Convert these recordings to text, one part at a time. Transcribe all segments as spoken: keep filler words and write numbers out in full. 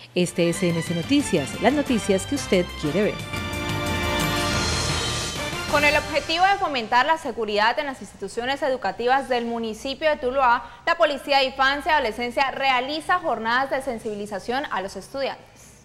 Este es N S Noticias, las noticias que usted quiere ver. Con el objetivo de fomentar la seguridad en las instituciones educativas del municipio de Tuluá, la Policía de Infancia y Adolescencia realiza jornadas de sensibilización a los estudiantes.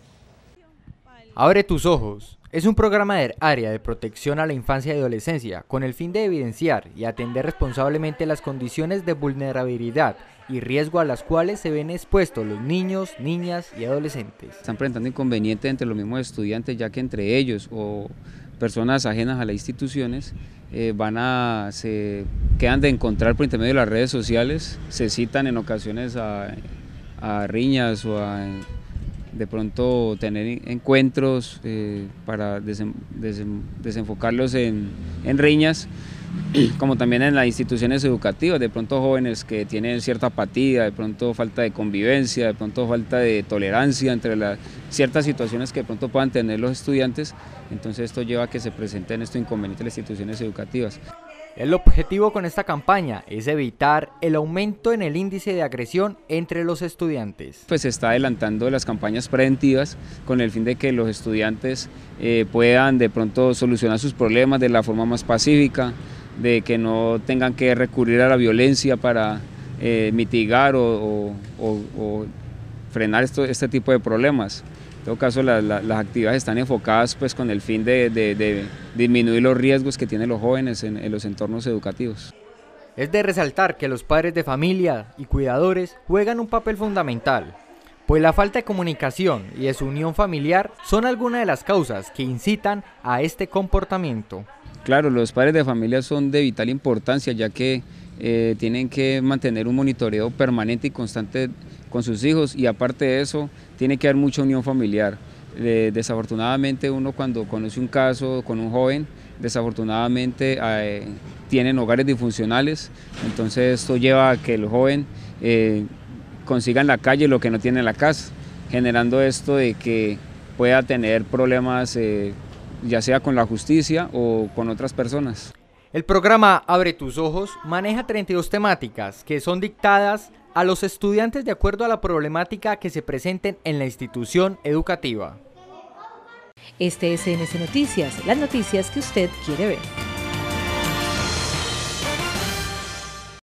Abre tus ojos. Es un programa del área de protección a la infancia y adolescencia con el fin de evidenciar y atender responsablemente las condiciones de vulnerabilidad y riesgo a las cuales se ven expuestos los niños, niñas y adolescentes. Están presentando inconvenientes entre los mismos estudiantes, ya que entre ellos o personas ajenas a las instituciones eh, van a, se quedan de encontrar por intermedio de las redes sociales, se citan en ocasiones a, a riñas o a de pronto tener encuentros eh, para desen, desen, desenfocarlos en, en riñas, como también en las instituciones educativas, de pronto jóvenes que tienen cierta apatía, de pronto falta de convivencia, de pronto falta de tolerancia entre las ciertas situaciones que de pronto puedan tener los estudiantes, entonces esto lleva a que se presenten estos inconvenientes en las instituciones educativas. El objetivo con esta campaña es evitar el aumento en el índice de agresión entre los estudiantes. Pues se está adelantando las campañas preventivas con el fin de que los estudiantes eh, puedan de pronto solucionar sus problemas de la forma más pacífica, de que no tengan que recurrir a la violencia para eh, mitigar o, o, o, o frenar esto, este tipo de problemas. En todo caso, la, la, las actividades están enfocadas pues, con el fin de, de, de disminuir los riesgos que tienen los jóvenes en, en los entornos educativos. Es de resaltar que los padres de familia y cuidadores juegan un papel fundamental, pues la falta de comunicación y de su unión familiar son algunas de las causas que incitan a este comportamiento. Claro, los padres de familia son de vital importancia, ya que eh, tienen que mantener un monitoreo permanente y constante con sus hijos, y aparte de eso tiene que haber mucha unión familiar. Eh, desafortunadamente uno cuando conoce un caso con un joven, desafortunadamente eh, tienen hogares disfuncionales, entonces esto lleva a que el joven eh, consiga en la calle lo que no tiene en la casa, generando esto de que pueda tener problemas eh, ya sea con la justicia o con otras personas. El programa Abre tus ojos maneja treinta y dos temáticas que son dictadas a los estudiantes de acuerdo a la problemática que se presenten en la institución educativa. Este es N S Noticias, las noticias que usted quiere ver.